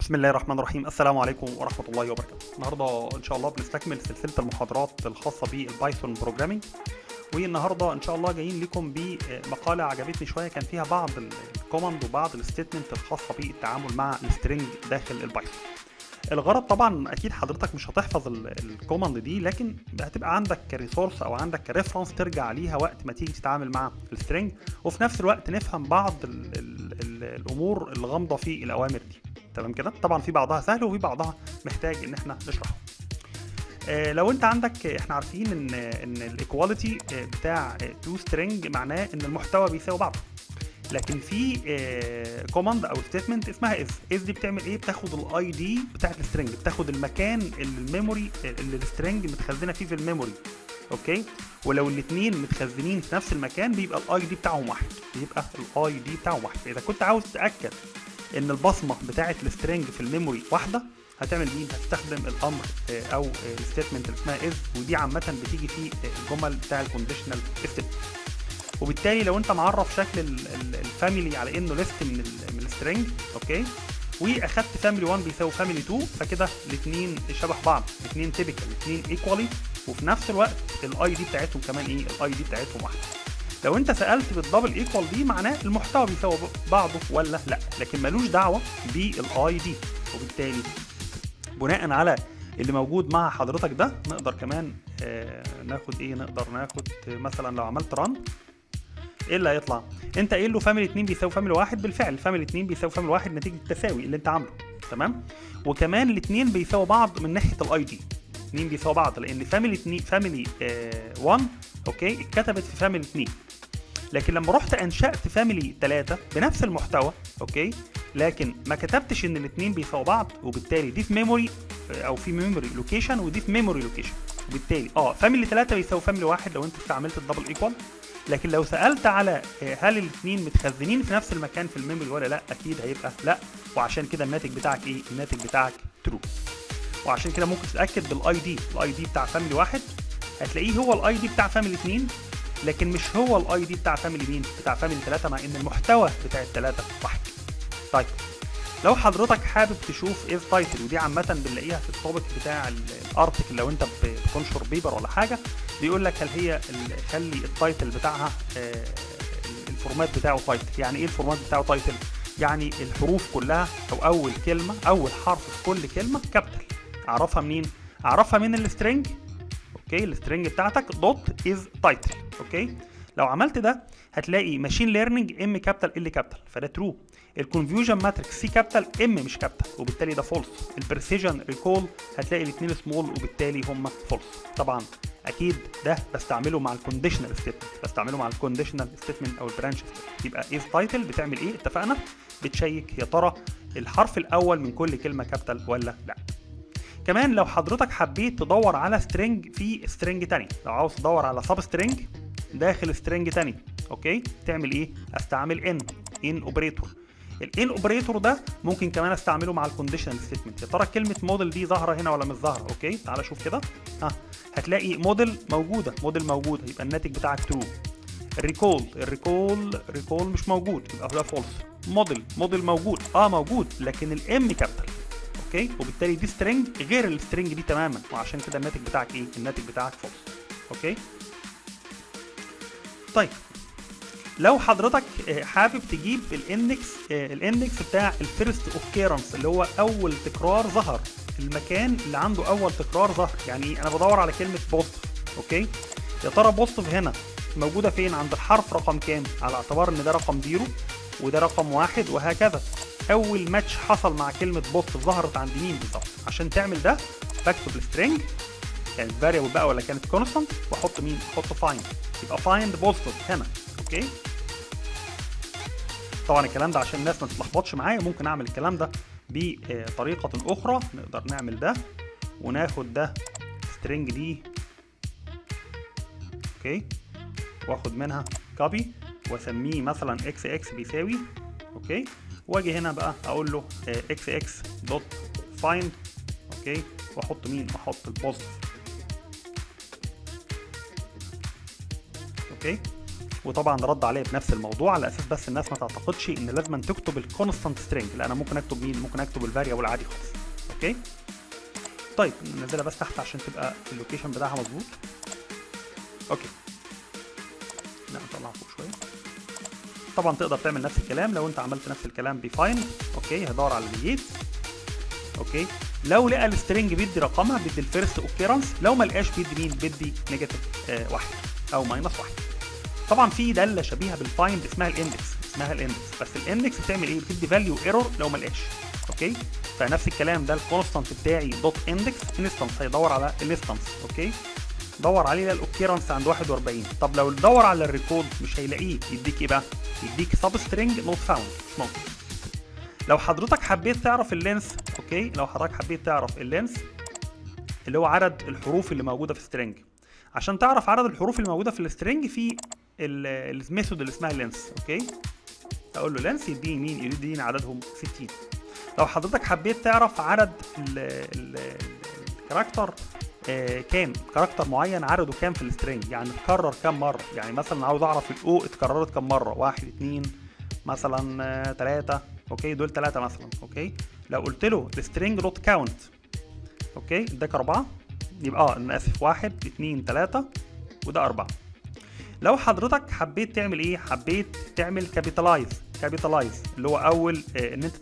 بسم الله الرحمن الرحيم. السلام عليكم ورحمة الله وبركاته. النهاردة إن شاء الله بنستكمل سلسلة المحاضرات الخاصة بالبايثون بروجرامينج، والنهاردة إن شاء الله جايين لكم بمقالة عجبتني شوية، كان فيها بعض الكوماند وبعض الستيتمنت الخاصة بالتعامل مع السترينج داخل البايثون. الغرض طبعا اكيد حضرتك مش هتحفظ الكوماند دي، لكن هتبقى عندك كريسورس او عندك كريفرنس ترجع ليها وقت ما تيجي تتعامل مع السترينج، وفي نفس الوقت نفهم بعض الامور الغامضه في الاوامر دي. تمام كده؟ طبعا في بعضها سهل وفي بعضها محتاج ان احنا نشرحه. لو انت عندك، احنا عارفين ان الايكواليتي بتاع تو سترينج معناه ان المحتوى بيساوي بعضه، لكن في كوماند او ستيتمنت اسمها از دي بتعمل ايه؟ بتاخد الاي دي بتاعت السترنج، بتاخد المكان الميموري اللي السترنج متخزنه فيه في الميموري. اوكي، ولو الاثنين متخزنين في نفس المكان بيبقى الاي دي بتاعهم واحد، اذا كنت عاوز تتاكد ان البصمه بتاعت السترنج في الميموري واحده، هتعمل ايه؟ هتستخدم الامر او الستيتمنت اللي اسمها از، ودي عامه بتيجي في الجمل بتاع الكونديشنال ستيتمنت. وبالتالي لو انت معرف شكل الفاميلي على انه ليست من السترنج، اوكي، واخدت فاميلي 1 بيساوي فاميلي 2، فكده الاثنين شبه بعض، الاثنين تيبيكال، الاثنين ايكوالي، وفي نفس الوقت الاي دي بتاعتهم كمان ايه؟ الاي دي بتاعتهم واحده. لو انت سالت بالدبل ايكوال دي معناه المحتوى بيساوي بعضه ولا لا، لكن ملوش دعوه بالاي دي. وبالتالي بناء على اللي موجود مع حضرتك ده نقدر كمان ناخد ايه؟ نقدر ناخد مثلا لو عملت ران، ايه اللي هيطلع؟ انت قايل له فاميلي 2 بيساوي فاميلي 1، بالفعل فاميلي 2 بيساوي فاميلي 1 نتيجه التساوي اللي انت عامله. تمام؟ وكمان الاثنين بيساوي بعض من ناحيه الاي دي، الاثنين بيساوي بعض لان فاميلي 1 اوكي اتكتبت في فاميلي 2، لكن لما رحت انشات فاميلي 3 بنفس المحتوى، اوكي، لكن ما كتبتش ان الاثنين بيساوي بعض، وبالتالي دي في ميموري او في ميموري لوكيشن ودي في ميموري لوكيشن، وبالتالي فاميلي 3 بيساوي فاميلي 1 لو انت استعملت الدبل ايكوال. لكن لو سالت على هل الاثنين متخزنين في نفس المكان في الميموري ولا لا، اكيد هيبقى لا، وعشان كده الناتج بتاعك ايه؟ الناتج بتاعك ترو. وعشان كده ممكن تتاكد بالاي دي، الاي دي بتاع فاميلي 1 هتلاقيه هو الاي دي بتاع فاميلي 2، لكن مش هو الاي دي بتاع فاميلي مين؟ بتاع فاميلي 3، مع ان المحتوى بتاع الثلاثه واحد. طيب لو حضرتك حابب تشوف ايه تايتل، ودي عامه بنلاقيها في التوبيك بتاع الارتكل، لو انت بتنشر بيبر ولا حاجه بيقول لك هل هي خلي التايتل بتاعها الفورمات بتاعه تايتل. يعني ايه الفورمات بتاعه تايتل؟ يعني الحروف كلها او اول كلمه، اول حرف في كل كلمه كابيتال. اعرفها منين؟ اعرفها من السترنج، اوكي، السترنج بتاعتك دوت از تايتل. اوكي، لو عملت ده هتلاقي ماشين ليرنينج ام كابيتال ال كابيتال، فده ترو. الكونفيوجن ماتريكس سي كابيتال ام مش كابيتال، وبالتالي ده فولس. البريسيجن ريكول هتلاقي الاثنين سمول، وبالتالي هم فولس. طبعا اكيد ده بستعمله مع الكونديشنال ستيتمنت، او البرانش ستيتمنت. يبقى از تايتل بتعمل ايه؟ اتفقنا، بتشيك يا ترى الحرف الاول من كل كلمه كابيتال ولا لا. كمان لو حضرتك حبيت تدور على سترينج في سترينج تاني، لو عاوز تدور على سب سترينج داخل سترينج تاني، اوكي، تعمل ايه؟ استعمل ان اوبريتور. الان اوبريتور ده ممكن كمان استعمله مع الكونديشنال ستيتمنت. يا ترى كلمه موديل دي ظاهره هنا ولا مش ظاهره؟ اوكي، تعال شوف كده. هتلاقي موديل موجوده، يبقى الناتج بتاعك ترو. الريكول مش موجود، يبقى ده فولس. موديل موجود، موجود، لكن الام كابيتال، اوكي، وبالتالي دي سترينج غير السترينج دي تماما، وعشان كده الناتج بتاعك ايه؟ الناتج بتاعك فولس. اوكي، طيب لو حضرتك حابب تجيب الاندكس بتاع الفيرست اوكيرنس، اللي هو اول تكرار ظهر، المكان اللي عنده اول تكرار ظهر. يعني انا بدور على كلمه بوزيتيف، اوكي، يا ترى بوزيتيف هنا موجوده فين؟ عند الحرف رقم كام؟ على اعتبار ان ده رقم 0 وده رقم 1 وهكذا. اول ماتش حصل مع كلمه بوزيتيف ظهرت عند مين بالظبط؟ عشان تعمل ده بكتب السترنج، كانت فاريبل بقى ولا كانت كونستانت، واحط مين؟ احط فايند، يبقى فايند بوزيتيف هنا. اوكي، طبعا الكلام ده عشان الناس ما تتلخبطش معايا ممكن اعمل الكلام ده بطريقه اخرى. نقدر نعمل ده وناخد ده سترينج دي، اوكي، واخد منها كوبي واسميه مثلا اكس بيساوي، اوكي، واجي هنا بقى اقول له اكس دوت فايند، اوكي، واحط مين؟ احط البوزيتيف، اوكي. وطبعا رد عليه بنفس الموضوع على اساس بس الناس ما تعتقدش ان لازم تكتب الكونستانت سترينج، لا انا ممكن اكتب مين؟ ممكن اكتب الفاريبل عادي خالص. اوكي طيب ننزلها بس تحت عشان تبقى اللوكيشن بتاعها مظبوط. اوكي لا نطلعها فوق شويه. طبعا تقدر تعمل نفس الكلام لو انت عملت نفس الكلام بفايند. اوكي هيدور على الجيت. اوكي لو لقى السترنج بيدي رقمها بيدي الفيرست اوكيرنس، لو ما لقاش بيدي مين؟ بيدي نيجاتيف 1 او -1. طبعا في داله شبيهه بالفايند اسمها الاندكس، بس الاندكس بتعمل ايه؟ بتدي فاليو ايرور لو ما لقاش. اوكي فنفس الكلام ده الكونستانت بتاعي دوت اندكس انستنس هيدور على انستنس. اوكي دور عليه الاوكيرنس عند 41. طب لو دور على الريكورد مش هيلاقيه، يديك ايه بقى؟ يديك سب سترينج نوت فاوند، مش موجود. لو حضرتك حبيت تعرف اللينس، اوكي لو حضرتك حبيت تعرف اللينس اللي هو عدد الحروف اللي موجوده في سترينج، عشان تعرف عدد الحروف اللي موجوده في السترينج في الميثود اللي اسمها لينس. اوكي اقول له لينس يديني مين؟ يديني عددهم 60. لو حضرتك حبيت تعرف عدد الكاركتر كام كاركتر معين عدده كام في السترينج، يعني اتكرر كام مره، يعني مثلا عاوز اعرف الاو اتكررت كام مره، 1 2 مثلا 3. اوكي دول 3 مثلا. اوكي لو قلت له السترينج دوت كاونت، اوكي اداك 4، يبقى انا اسف 1 2 3 وده 4. لو حضرتك حبيت تعمل ايه؟ حبيت تعمل كابيتالايز اللي هو اول ان انت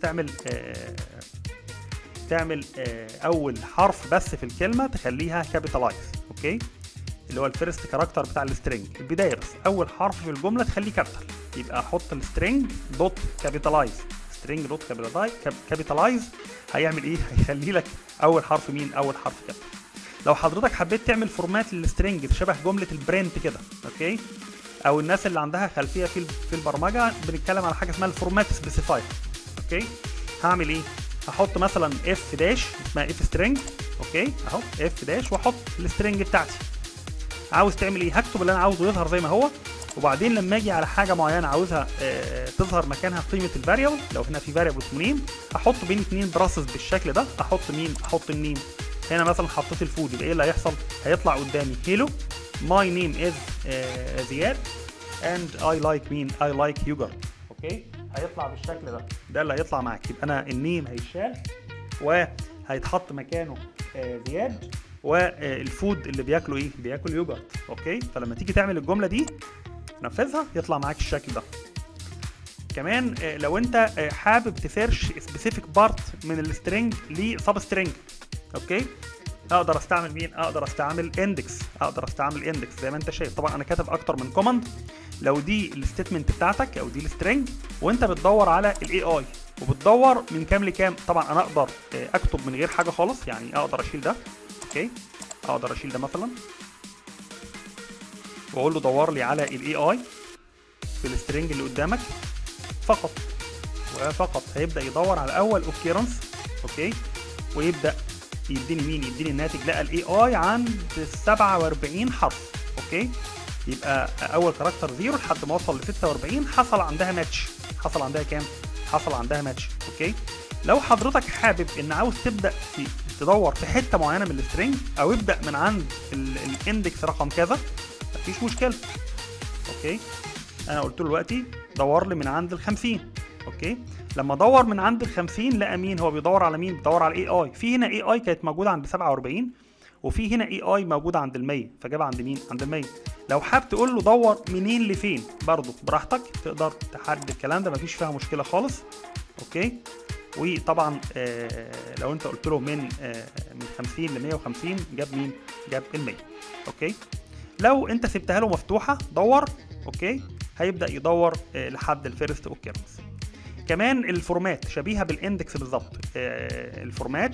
تعمل اول حرف بس في الكلمه تخليها كابيتالايز. اوكي اللي هو الفيرست كاركتر بتاع السترينج، البدايه بس اول حرف في الجمله تخليه كابيتال، يبقى احط السترينج دوت كابيتالايز. سترينج دوت كابيتالايز هيعمل ايه؟ هيخلي لك اول حرف مين؟ اول حرف كابيتال. لو حضرتك حبيت تعمل فورمات للسترينج شبه جمله البرنت كده، اوكي او الناس اللي عندها خلفيه في البرمجه بنتكلم على حاجه اسمها الفورمات سبيسيفاير. اوكي هعمل ايه؟ هحط مثلا اف داش اسمها اف سترينج. اوكي اهو اف داش واحط السترينج بتاعتي. عاوز تعمل ايه؟ هكتب اللي انا عاوزه يظهر زي ما هو، وبعدين لما اجي على حاجه معينه عاوزها تظهر مكانها قيمه الفاريبل، لو هنا في فاريبل اسمه نيم هحط بين 2 براسز بالشكل ده، احط مين؟ احط النيم. هنا مثلا حطيت الفود، يبقى ايه اللي هيحصل؟ هيطلع قدامي هيلو ماي نيم از زياد اند اي لايك مين؟ اي لايك يوجرت. اوكي هيطلع بالشكل ده اللي هيطلع معاك. يبقى انا النيم هيتشال وهيتحط مكانه زياد، والفود اللي بياكله ايه؟ بياكل يوجرت. اوكي فلما تيجي تعمل الجمله دي تنفذها يطلع معاك الشكل ده. كمان لو انت حابب تسيرش سبيسيفيك بارت من السترينج لسب سترينج، اوكي اقدر استعمل مين؟ اقدر استعمل اندكس زي ما انت شايف. طبعا انا كاتب اكتر من كوماند. لو دي الستيتمنت بتاعتك او دي السترينج وانت بتدور على الاي اي وبتدور من كام لكام، طبعا انا اقدر اكتب من غير حاجه خالص، يعني اقدر اشيل ده. اوكي اقدر اشيل ده مثلا واقول له دور لي على الاي اي في السترينج اللي قدامك فقط وفقط. هيبدا يدور على اول اوكيرنس. اوكي ويبدا يديني مين؟ يديني الناتج. لقى الاي اي عند 47 حرف. اوكي يبقى اول كاركتر 0 لحد ما وصل ل 46 حصل عندها ماتش. حصل عندها كام؟ حصل عندها ماتش. اوكي لو حضرتك حابب ان عاوز تبدا تدور في حته معينه من السترينج او ابدا من عند الاندكس رقم كذا، مفيش مشكله. اوكي انا قلت له دلوقتي دور لي من عند ال 50. اوكي لما دور من عند ال 50 لقى مين؟ هو بيدور على مين؟ بيدور على الاي اي. في هنا اي اي كانت موجوده عند 47 وفي هنا اي اي موجوده عند ال 100، فجاب عند مين؟ عند ال 100. لو حابب تقول له دور منين لفين برضه براحتك، تقدر تحدد الكلام ده مفيش فيها مشكله خالص. اوكي وطبعا لو انت قلت له من 50 ل 150 جاب مين؟ جاب ال 100. اوكي لو انت سبتها له مفتوحه دور، اوكي هيبدا يدور لحد الفيرست اوكيرنس. كمان الفورمات شبيهه بالاندكس بالظبط. الفورمات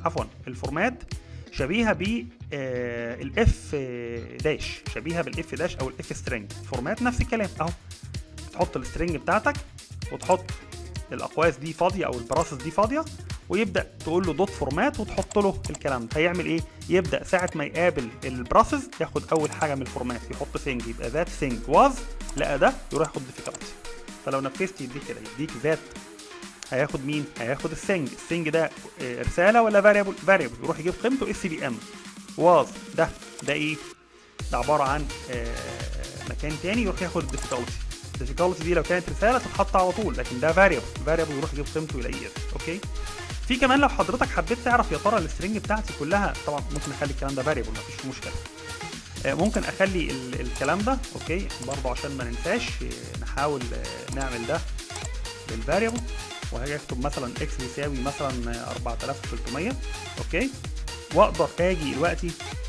شبيهه بالاف داش، شبيهه بالاف داش او الاف سترينج. فورمات نفس الكلام اهو، تحط السترينج بتاعتك وتحط الاقواس دي فاضيه او البراسس دي فاضيه ويبدا تقول له دوت فورمات وتحط له الكلام ده. هيعمل ايه؟ يبدا ساعه ما يقابل البراسس ياخد اول حاجه من الفورمات، يحط ثينج، يبقى ذات ثينج واز، لقى ده يروح ياخد ديفيكالتي. فلو نفذت يديك كده، يديك ذات، هياخد مين؟ هياخد الثينج ده رساله ولا فاريبل يروح يجيب قيمته اس بي ام. واز ده ايه؟ ده عباره عن مكان تاني يروح ياخد الديفيكالتي. الديفيكالتي دي لو كانت رساله تتحط على طول، لكن ده فاريبل يروح يجيب قيمته يلاقيه. اوكي. في كمان لو حضرتك حبيت تعرف يا ترى السترنج بتاعتي كلها، طبعا ممكن اخلي الكلام ده فاريبل مفيش مشكله. ممكن اخلي الكلام ده اوكي برضه عشان ما ننساش. نحاول نعمل ده بالفاريبل، وهاجي اكتب مثلا اكس بيساوي مثلا 4300. اوكي. واقدر اجي دلوقتي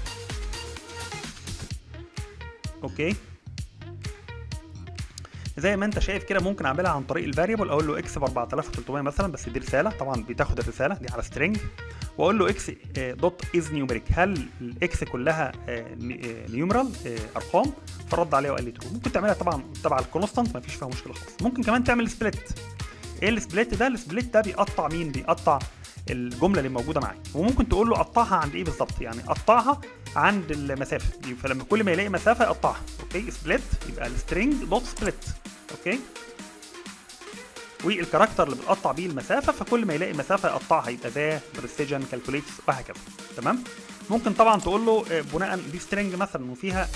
اوكي زي ما انت شايف كده ممكن اعملها عن طريق الفاريبل. اقول له اكس ب 4300 مثلا، بس دي رساله طبعا بتاخد الرساله دي على سترينج، واقول له اكس دوت از نيوميريك، هل الاكس كلها نيومرال ارقام؟ فرد عليه وقال لي ترو. ممكن تعملها طبعا تبع الكونستانت مفيش فيها مشكله خالص. ممكن كمان تعمل سبليت. ايه السبليت ده؟ السبليت ده بيقطع مين؟ بيقطع الجمله اللي موجوده معاك. وممكن تقول له قطعها عند ايه بالظبط، يعني قطعها عند المسافه، فلما كل ما يلاقي مسافه يقطعها. اوكي. سبليت يبقى السترينج دوت سبليت. اوكي. والكاركتر اللي بتقطع بيه المسافه، فكل ما يلاقي مسافه يقطعها، يبقى ذا بريسيجن كالكوليتس وهكذا. تمام. ممكن طبعا تقول له بناء دي سترينج مثلا وفيها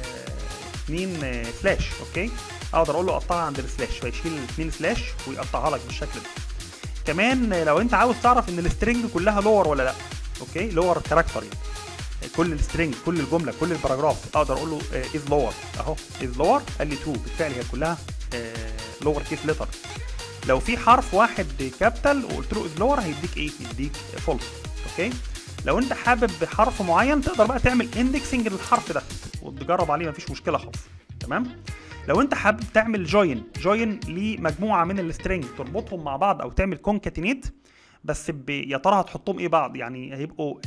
2 سلاش. اوكي. اقدر اقول له قطعها عند السلاش، فيشيل ال2 سلاش ويقطعها لك بالشكل ده. كمان لو انت عاوز تعرف ان السترينج كلها لور ولا لا، اوكي، لور كاركتر يعني كل السترينج كل الجمله كل الباراجراف، اقدر اقول له از لور اهو، از لور قال لي ترو، بالفعل هي كلها لور كيس ليتر. لو في حرف واحد كابيتال وقلت له از لور هيديك ايه؟ يديك فولس. اوكي. لو انت حابب حرف معين تقدر بقى تعمل اندكسنج للحرف ده وتجرب عليه مفيش مشكله خالص. تمام. لو انت حابب تعمل جوين لمجموعه من السترينج تربطهم مع بعض او تعمل كونكاتينيت، بس يا ترى هتحطهم ايه بعض؟ يعني هيبقوا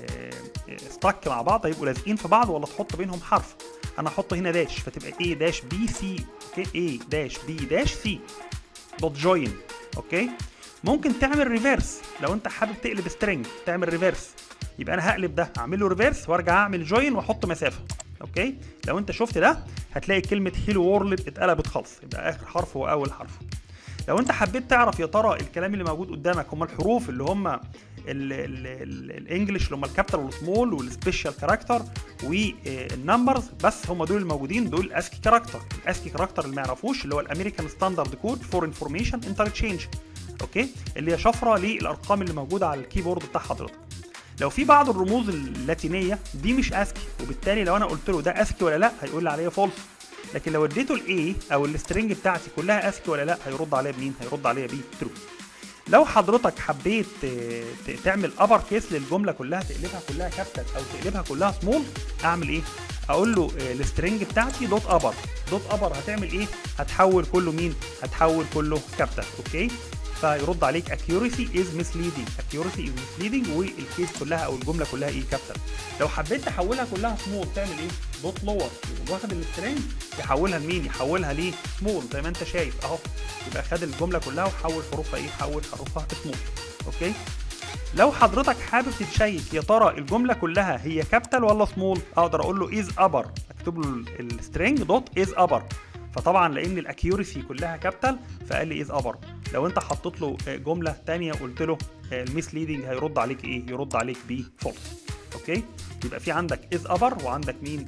ستاك مع بعض، هيبقوا لازقين في بعض، ولا تحط بينهم حرف؟ انا هحط هنا داش فتبقى A داش B C. اوكي. A داش B داش C دوت جوين. اوكي. ممكن تعمل ريفيرس لو انت حابب تقلب سترينج تعمل ريفيرس، يبقى انا هقلب ده اعمل له ريفيرس وارجع اعمل جوين واحط مسافه. اوكي. لو انت شفت ده هتلاقي كلمه هيلو وورلد اتقلبت خالص، يبقى اخر حرف هو اول حرف. لو انت حبيت تعرف يا ترى الكلام اللي موجود قدامك هم الحروف اللي هم الانجليش اللي هم الكابيتال والسمول والسبيشال كاركتر والنمبرز بس، هم دول الموجودين، دول الاسكي كاركتر. الاسكي كاركتر اللي ما يعرفوش اللي هو الامريكان ستاندرد كود فور انفورميشن انترتشينج. اوكي. اللي هي شفره للارقام اللي موجوده على الكيبورد بتاع حضرتك. لو في بعض الرموز اللاتينيه دي مش اسكي، وبالتالي لو انا قلت له ده اسكي ولا لا هيقول لي عليا فولس. لكن لو اديته الاي او السترنج بتاعتي كلها اسكي ولا لا هيرد عليا بمين؟ هيرد عليا بي ترو. لو حضرتك حبيت تعمل ابر كيس للجمله كلها، تقلبها كلها كابيتال او تقلبها كلها سمول، اعمل ايه؟ اقول له السترنج بتاعتي دوت ابر. دوت ابر هتعمل ايه؟ هتحول كله مين؟ هتحول كله كابيتال. اوكي. فيرد عليك accuracy is misleading والكيس كلها او الجمله كلها ايه؟ كابيتال. لو حبيت تحولها كلها سمول تعمل ايه؟ دوت لور، واخد السترنج يحولها لمين؟ يحولها ليه؟ سمول زي ما انت شايف اهو، يبقى خد الجمله كلها وحول حروفها ايه؟ حول حروفها سمول. اوكي. لو حضرتك حابب تتشيك يا ترى الجمله كلها هي كابيتال ولا سمول، اقدر اقول له از ابر، اكتب له السترنج دوت از ابر، فطبعا لان الاكيورسي كلها كابيتال فقال لي از ابر. لو انت حطيت له جمله ثانيه قلت له الميسليدنج هيرد عليك ايه؟ يرد عليك بي فولس. اوكي. يبقى في عندك از ابر وعندك مين؟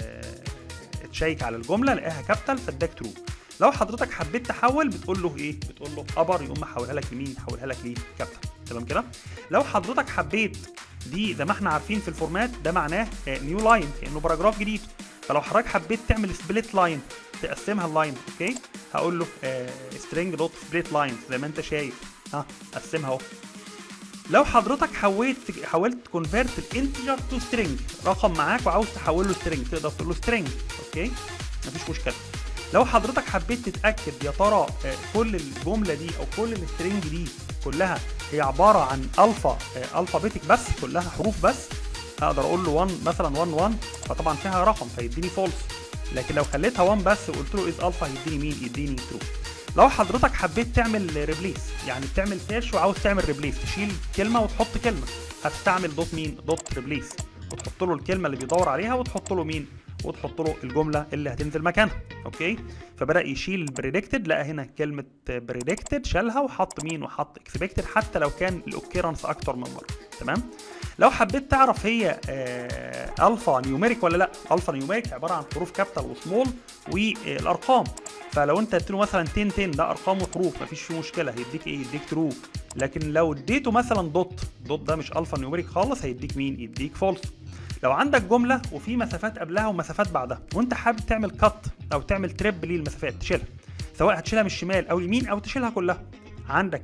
تشيك على الجمله لقاها كابيتال فاداك ترو. لو حضرتك حبيت تحول بتقول له ايه؟ بتقول له ابر، يقوم محولها لك لمين؟ يحولها لك ليه؟ كابيتال. تمام كده. لو حضرتك حبيت دي زي ما احنا عارفين في الفورمات ده معناه نيو لاين كانه باراجراف جديد، فلو حضرتك حبيت تعمل سبليت لاين تقسمها اللاين، اوكي، هقول له string دوت سبليت لاين زي ما انت شايف، قسمها اهو. لو حضرتك حاولت تكونفيرت الانتجر تو سترينج، رقم معاك وعاوز تحوله سترينج، تقدر تقول له سترينج. اوكي. مفيش مشكله. لو حضرتك حبيت تتاكد يا ترى كل الجمله دي او كل السترينج دي كلها هي عباره عن الفابيتك بس، كلها حروف بس، اقدر اقول له 1 مثلا 1 فطبعا فيها رقم فيديني فولس. لكن لو خليتها 1 بس وقلت له از الفا هيديني مين؟ يديني ترو. لو حضرتك حبيت تعمل ريبليس، يعني بتعمل سيرش وعاوز تعمل ريبليس، تشيل كلمه وتحط كلمه، هتستعمل دوت مين؟ دوت ريبليس، وتحط له الكلمه اللي بيدور عليها وتحط له مين؟ وتحط له الجمله اللي هتنزل مكانها. اوكي. فبدا يشيل البريدكتد، لقى هنا كلمه بريدكتد شالها وحط مين؟ وحط اكسبكتد، حتى لو كان الاوكيرنس اكتر من مره. تمام. لو حبيت تعرف هي الفا نيوميريك ولا لا، الفا نيوميريك عباره عن حروف كابيتال وسمول والارقام. فلو انت اديته مثلا 10 10 ده ارقام وحروف مفيش فيه مشكله، هيديك ايه؟ يديك ترو. لكن لو اديته مثلا دوت، دوت ده مش الفا نيوميريك خالص، هيديك مين؟ يديك فولس. لو عندك جمله وفي مسافات قبلها ومسافات بعدها وانت حابب تعمل كات او تعمل تريب للمسافات، تشيلها، سواء هتشيلها من الشمال او اليمين او تشيلها كلها. عندك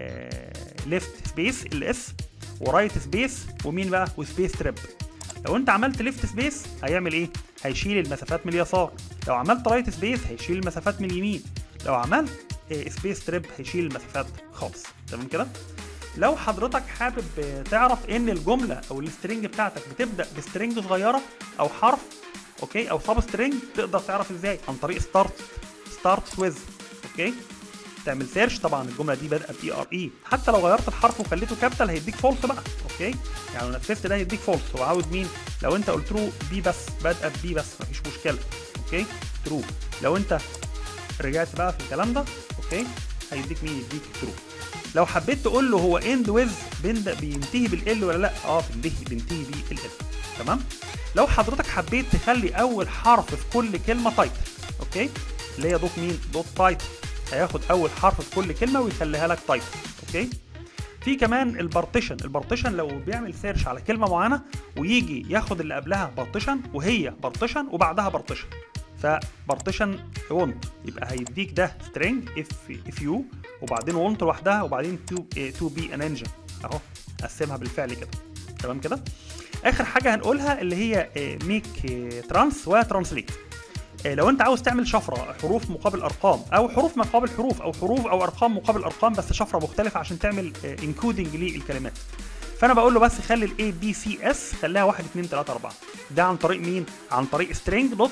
ليفت سبيس الاس، ورايت سبيس، ومين بقى؟ وسبيس تريب. لو انت عملت ليفت سبيس هيعمل ايه؟ هيشيل المسافات من اليسار. لو عملت رايت سبيس هيشيل المسافات من اليمين. لو عملت سبيس تريب هيشيل المسافات خالص. تمام كده؟ لو حضرتك حابب تعرف ان الجمله او السترنج بتاعتك بتبدا بسترنج صغيره او حرف، اوكي، او سب سترنج، تقدر تعرف ازاي؟ عن طريق ستارت ويز. اوكي، تعمل سيرش. طبعا الجمله دي بادئه باي ار اي، حتى لو غيرت الحرف وخليته كابيتال هيديك فولس بقى. اوكي، يعني لو نفذت ده هيديك فولس. هو عاوز مين؟ لو انت قلت له بي بس، بادئه بي بس، مفيش مشكله. اوكي، ترو. لو انت رجعت بقى في الكلام ده، اوكي، هيديك مين؟ يديك ترو. لو حبيت تقول له هو اند ويز بينتهي بالال ولا لا، بينتهي بالال. تمام. لو حضرتك حبيت تخلي اول حرف في كل كلمه تايتل، اوكي، اللي هي دوت مين؟ دوت تايتل، هياخد اول حرف في كل كلمه ويخليها لك تايتل. اوكي. في كمان البارتيشن لو بيعمل سيرش على كلمه معينه ويجي ياخد اللي قبلها بارتيشن وهي بارتيشن وبعدها بارتيشن، فبارتيشن وونت يبقى هيديك ده سترينج اف يو، وبعدين وونت لوحدها، وبعدين تو بي ان انجن اهو، قسمها بالفعل كده. تمام كده. اخر حاجه هنقولها اللي هي ميك ترانس وترانسليت. لو انت عاوز تعمل شفره حروف مقابل ارقام، او حروف مقابل حروف، او حروف او ارقام مقابل ارقام، بس شفره مختلفه عشان تعمل انكودنج للكلمات، فانا بقول له بس خلي الاي بي سي اس خليها 1 2 3 4. ده عن طريق مين؟ عن طريق سترينج دوت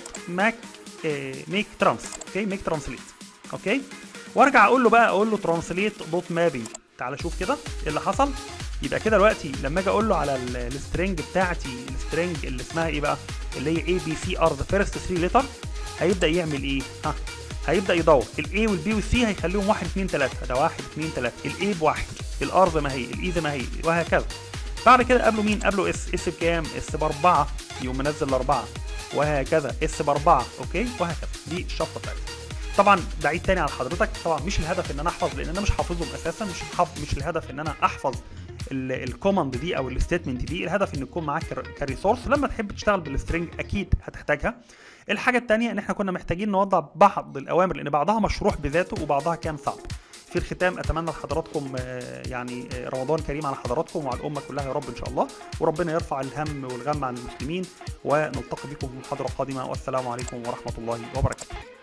ميك ترانس. اوكي، ميك ترانسليت. اوكي، وارجع اقول له ترانسليت دوت مابينج. تعال شوف كده ايه اللي حصل. يبقى كده دلوقتي لما اجي اقول له على السترينج بتاعتي، السترينج اللي اسمها ايه بقى؟ اللي هي اي بي سي ار ذا فيرست 3 ليتر، هيبدا يعمل ايه؟ هيبدا يدور الاي والبي والسي، هيخليهم 1 2 3. ده 1 2 3. الاي بواحد، الار زي ما هي، الاي زي ما هي، وهكذا. بعد كده قبله مين؟ قبله اس بكام؟ اس ب4، يقوم منزل ال4، وهكذا. اس ب4. اوكي، وهكذا. دي الشفره بتاعتي. طبعا بعيد تاني على حضرتك، طبعا مش الهدف ان انا احفظ، لان انا مش حافظهم اساسا، مش الهدف ان انا احفظ الكوماند دي او الستيتمنت دي. الهدف ان يكون معاك كريسورس لما تحب تشتغل بالسترنج اكيد هتحتاجها. الحاجه الثانيه ان احنا كنا محتاجين نوضع بعض الاوامر، لان بعضها مشروح بذاته وبعضها كان صعب. في الختام اتمنى لحضراتكم يعني رمضان كريم على حضراتكم وعلى الامه كلها يا رب ان شاء الله، وربنا يرفع الهم والغم عن المسلمين، ونلتقي بكم في محاضره قادمه، والسلام عليكم ورحمه الله وبركاته.